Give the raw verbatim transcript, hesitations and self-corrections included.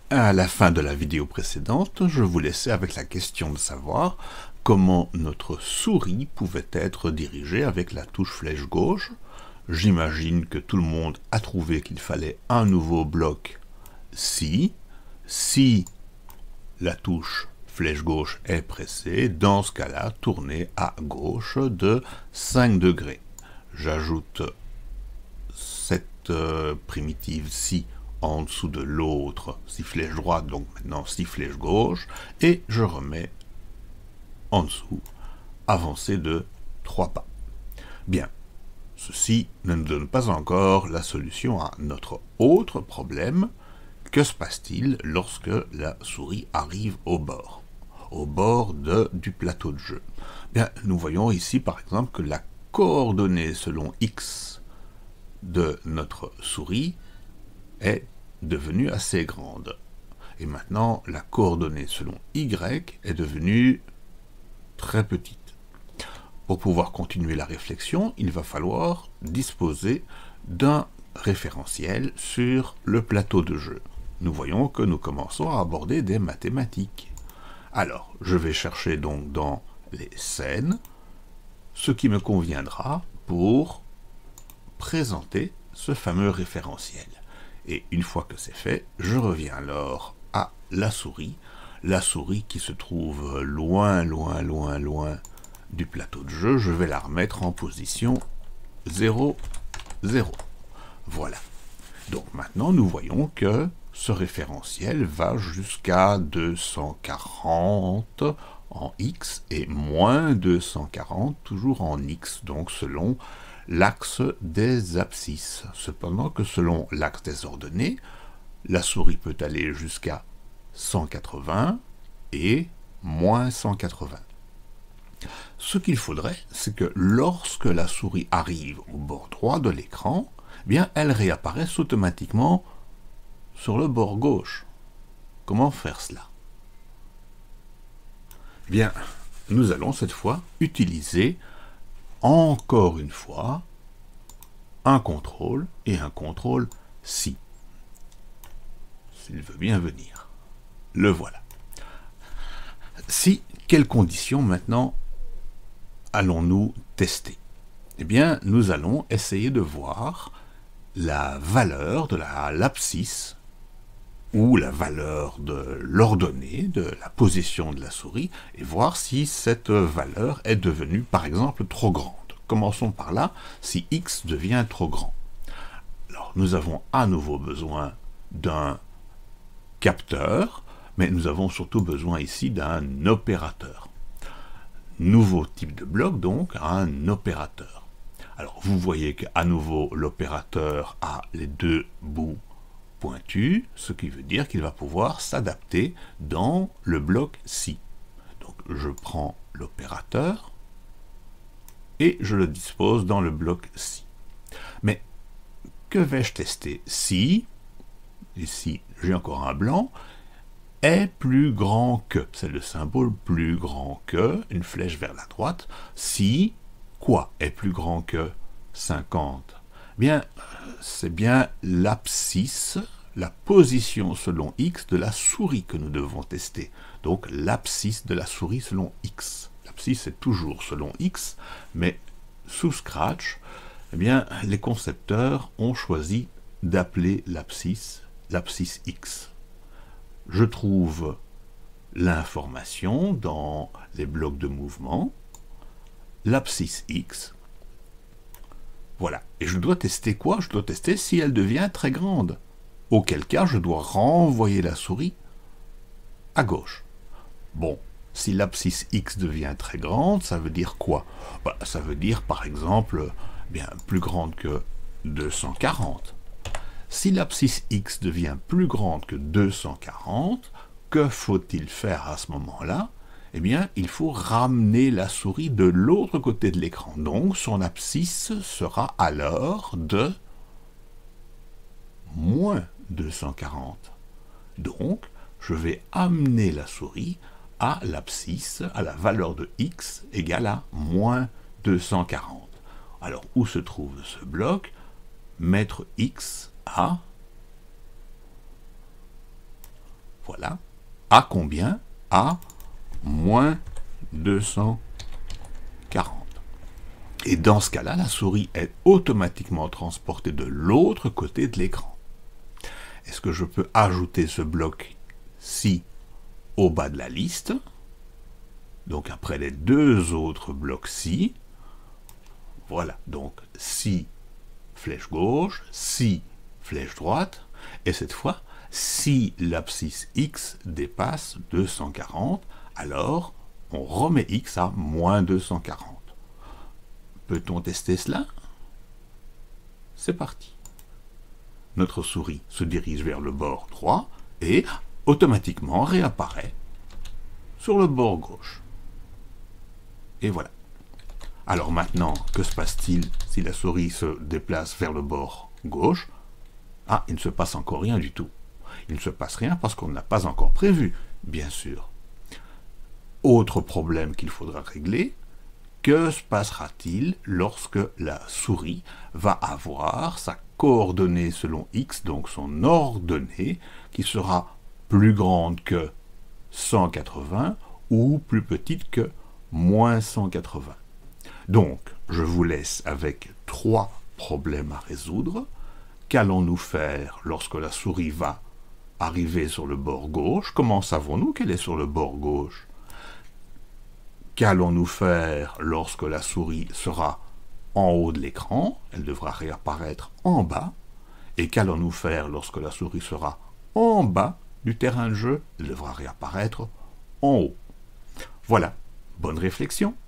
À la fin de la vidéo précédente, je vous laissais avec la question de savoir comment notre souris pouvait être dirigée avec la touche flèche gauche. J'imagine que tout le monde a trouvé qu'il fallait un nouveau bloc si. Si la touche flèche gauche est pressée, dans ce cas-là, tournez à gauche de cinq degrés. J'ajoute cette euh, primitive si en dessous de l'autre, si flèche droite, donc maintenant si flèche gauche, et je remets en dessous, avancer de trois pas. Bien, ceci ne nous donne pas encore la solution à notre autre problème. Que se passe-t-il lorsque la souris arrive au bord, au bord de, du plateau de jeu? Bien, nous voyons ici par exemple que la coordonnée selon X de notre souris est devenue assez grande. Et maintenant, la coordonnée selon Y est devenue très petite. Pour pouvoir continuer la réflexion, il va falloir disposer d'un référentiel sur le plateau de jeu. Nous voyons que nous commençons à aborder des mathématiques. Alors, je vais chercher donc dans les scènes ce qui me conviendra pour présenter ce fameux référentiel. Et une fois que c'est fait, je reviens alors à la souris, la souris qui se trouve loin, loin, loin, loin du plateau de jeu. Je vais la remettre en position zéro, zéro. Voilà. Donc maintenant, nous voyons que ce référentiel va jusqu'à deux cent quarante en X et moins deux cent quarante toujours en X, donc selon l'axe des abscisses. Cependant que selon l'axe des ordonnées, la souris peut aller jusqu'à cent quatre-vingts et moins cent quatre-vingts. Ce qu'il faudrait, c'est que lorsque la souris arrive au bord droit de l'écran, eh bien, elle réapparaisse automatiquement sur le bord gauche. Comment faire cela? Eh bien, nous allons cette fois utiliser encore une fois un contrôle et un contrôle si. S'il veut bien venir. Le voilà. Si, quelles conditions maintenant allons-nous tester? Eh bien, nous allons essayer de voir la valeur de la l'abscisse ou la valeur de l'ordonnée, de la position de la souris, et voir si cette valeur est devenue, par exemple, trop grande. Commençons par là, si X devient trop grand. Alors, nous avons à nouveau besoin d'un capteur, mais nous avons surtout besoin ici d'un opérateur. Nouveau type de bloc, donc, un opérateur. Alors, vous voyez qu'à nouveau, l'opérateur a les deux bouts pointus, ce qui veut dire qu'il va pouvoir s'adapter dans le bloc si. Donc, je prends l'opérateur et je le dispose dans le bloc si. Mais que vais-je tester? Si, ici j'ai encore un blanc, est plus grand que, c'est le symbole plus grand que, une flèche vers la droite, si, quoi est plus grand que cinquante? Bien, c'est bien l'abscisse, la position selon X de la souris que nous devons tester. Donc l'abscisse de la souris selon X. L'abscisse est toujours selon X, mais sous Scratch, eh bien, les concepteurs ont choisi d'appeler l'abscisse l'abscisse X. Je trouve l'information dans les blocs de mouvement, l'abscisse X. Voilà. Et je dois tester quoi? Je dois tester si elle devient très grande. Auquel cas, je dois renvoyer la souris à gauche. Bon, si l'abscisse X devient très grande, ça veut dire quoi? Bah, ça veut dire, par exemple, bien plus grande que deux cent quarante. Si l'abscisse X devient plus grande que deux cent quarante, que faut-il faire à ce moment-là? Eh bien, il faut ramener la souris de l'autre côté de l'écran. Donc, son abscisse sera alors de moins deux cent quarante. Donc, je vais amener la souris à l'abscisse, à la valeur de X égale à moins deux cent quarante. Alors, où se trouve ce bloc? Mettre X à Voilà. À combien? À moins deux cent quarante. Et dans ce cas-là, la souris est automatiquement transportée de l'autre côté de l'écran. Est-ce que je peux ajouter ce bloc-ci au bas de la liste? Donc après les deux autres blocs-ci, voilà, donc si flèche gauche, si flèche droite, et cette fois, si l'abscisse x dépasse deux cent quarante, alors on remet x à moins deux cent quarante. Peut-on tester cela? C'est parti. Notre souris se dirige vers le bord droit et automatiquement réapparaît sur le bord gauche. Et voilà. Alors maintenant, que se passe-t-il si la souris se déplace vers le bord gauche? Ah, il ne se passe encore rien du tout. Il ne se passe rien parce qu'on n'a pas encore prévu, bien sûr. Autre problème qu'il faudra régler, que se passera-t-il lorsque la souris va avoir sa coordonnée selon x, donc son ordonnée, qui sera plus grande que cent quatre-vingts ou plus petite que moins cent quatre-vingts. Donc, je vous laisse avec trois problèmes à résoudre. Qu'allons-nous faire lorsque la souris va arriver sur le bord gauche? Comment savons-nous qu'elle est sur le bord gauche? Qu'allons-nous faire lorsque la souris sera en haut de l'écran? Elle devra réapparaître en bas. Et qu'allons-nous faire lorsque la souris sera en bas du terrain de jeu? Elle devra réapparaître en haut. Voilà, bonne réflexion.